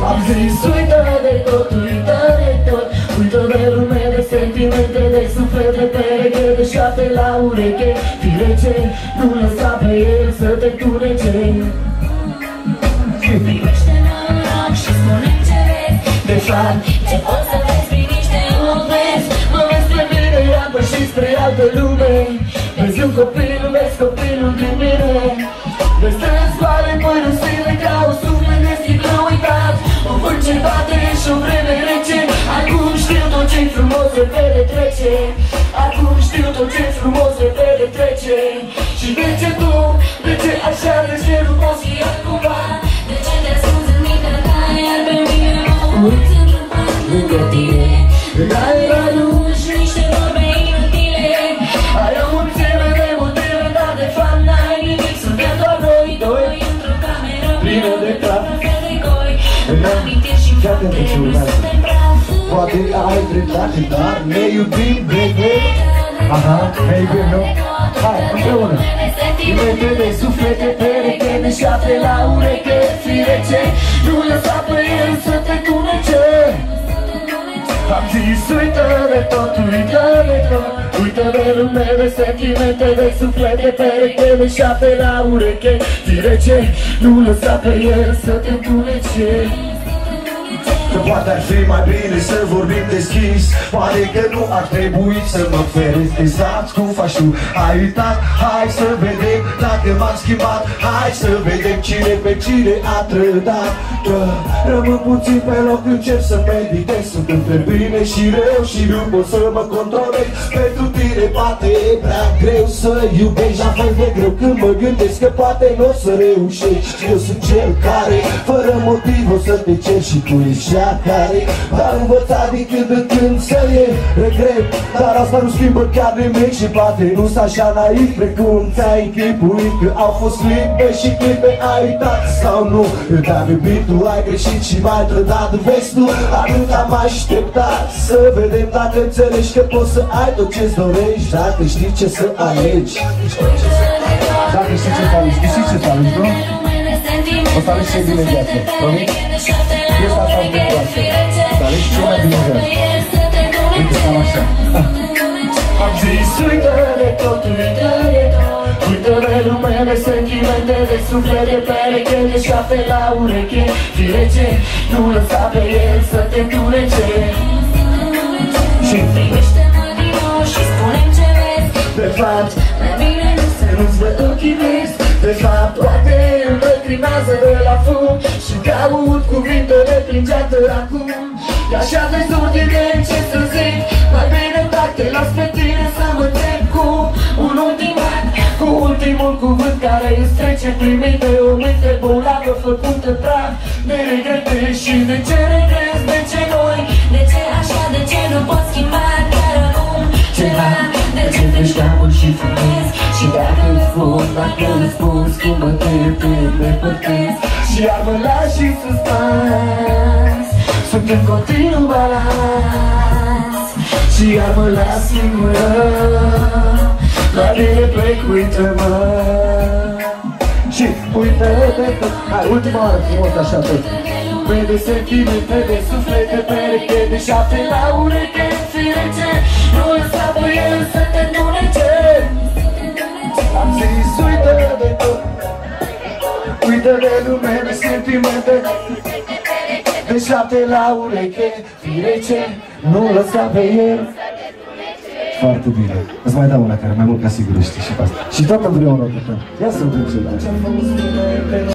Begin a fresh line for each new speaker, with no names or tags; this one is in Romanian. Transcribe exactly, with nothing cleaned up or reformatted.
Am zis uită de tot, uită de tot, uită de lume, de sentimente, de suflet, de pereche, de șapte la ureche. Fii rece, nu lăsa pe el să te tunece.
Privește-mă în ochi și spune-mi ce vezi.
De fapt,
ce poți să vezi prin niște ochi vezi.
mă vezi spre mine, iarbă și spre altă lume. Vezi un copil, vezi copilul din mine. Vezi strâns vale, păi nu sile ca o suflet de sticlă uitat. O vânt ce bate și o vreme rece. Acum știu tot ce-i frumos se vede trece. Acum știu tot ce-i frumos se vede trece. Și de ce tu, de ce așa, de ce nu poți fi altcumva?
De ce te ascunzi în mintea ta, iar pe mine mă uiți într-un pat lângă tine?
La era luni
Și niște vorbe inutile.
ai o mulțime de motive, dar de fapt n-ai nimic. Suntem doar noi doi
Într-o cameră
plină de praf.
fel de goi. În amintiri și fapte, nu suntem praf.
Poate ai dreptate, dar ne iubim, baby. Aha, ne iubim, nu? Hai, împreună. Sentimente de suflete, pereche, de șapte la ureche. Fii rece, nu lăsa pe el să te tunece. Am zis uită de tot, uită de tot, uită de lume, de sentimente, de suflete, pereche, de șapte la ureche. Fii rece, nu lăsa pe el să te tunece. Că poate ar fi mai bine să vorbim deschis. Poate că nu ar trebui să mă feresc exact cum faci tu. Ai uitat, hai să vedem dacă m-am schimbat. Hai să vedem cine pe cine a trădat. Că rămân puțin pe loc, încep să meditez. Sunt între bine și rău și nu pot să mă controlez. Pentru tine poate e prea greu să iubești. La fel de greu când mă gândesc că poate nu o să reușești. Eu sunt cel care fără motiv o să te cer și tu ești cea care a învățat din când în când să iei regret. Dar asta nu schimbă chiar nimic și poate nu s așa naiv precum ți-ai închipuit. Că au fost clipe și clipe ai uitat sau nu. Eu te-am iubit, tu ai greșit și m-ai trădat. Vezi tu, atât am așteptat să vedem dacă înțelegi că poți să ai tot ce-ți dorești. Dacă știi ce să alegi. Dacă știi ce să alegi, știi ce să alegi, nu? O să alegi ce-i bine în viață, promit? Piesa asta îmi place, să alegi ce mai bine în viață. Uite, cam așa. Am zis uită de tot, uită de tot, uită de lume, de sentimente, de suflet, de pereche, de șapte la ureche. Fii rece, nu lăsa pe el să te tunece. Și
Privește-mă din nou și spune-mi ce vezi.
de fapt,
Mai bine nu să
nu-ți văd ochii vezi. De fapt, toate îmi lăcrimează de la fum și caut cuvintele prin geată acum. E așa de surdine ce să zic. Mai bine dacă te las pe tine să mă întreb cu un ultim an, cu ultimul cuvânt care îți trece prin minte. O minte bolnavă făcută praf de regrete. Și de ce regrezi, de ce noi,
de ce așa, de ce nu poți schimba chiar acum ceva?
de ce treci camul și fumezi? Și dacă îți spun, dacă îți spun, schimbă-te, te depărtezi. Și iar mă lași și suspans. Sunt în continuu balans. Și iar mă las singură. La tine plec, uită-mă. Și uită-te tot. Hai, ultima oară frumos așa tot. Păi de sentimente, de suflete, pereche, de șapte la ureche. Fii rece, nu lăsa pe el să te tunece. Am zis uită de tot, uită de lume, de sentimente, de șapte la ureche. Fii rece, nu lăsa pe el. Foarte bine. Îți mai dau una care mai mult ca sigur știi și pe asta. Și tot împreună cântăm. Ia să-mi duc ce